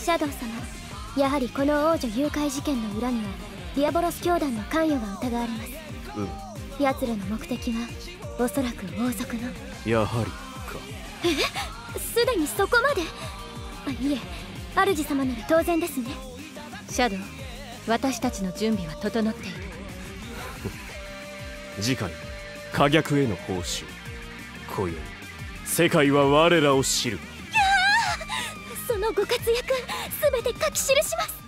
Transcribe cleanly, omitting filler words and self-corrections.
シャドウ様、やはりこの王女誘拐事件の裏にはディアボロス教団の関与が疑われます。奴らの目的はおそらく王族の。 やはりか。 すでにそこまで。いえ、主様なら当然ですね。 シャドウ、私たちの準備は整っている。 次回可逆への報酬。今宵世界は我らを知る。 そのご活躍すべて書き記します。